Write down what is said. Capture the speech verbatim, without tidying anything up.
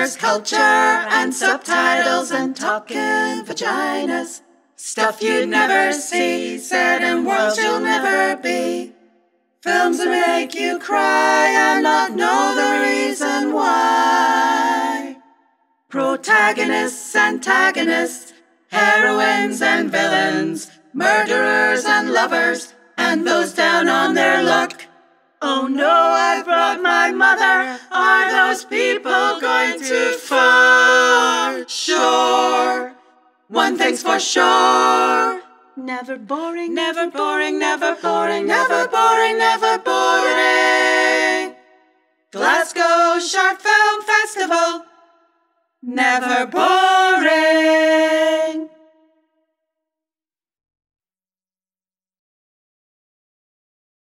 There's culture and subtitles and talking vaginas. Stuff you'd never see, said in worlds you'll never be. Films that make you cry and not know the reason why. Protagonists, antagonists, heroines and villains, murderers and lovers, and those down on their luck. Oh no, I brought my mother. Are those people going too far? Sure. One thing's for sure. Never boring, Never boring, never boring, never boring, never boring. Glasgow Short Film Festival. Never boring.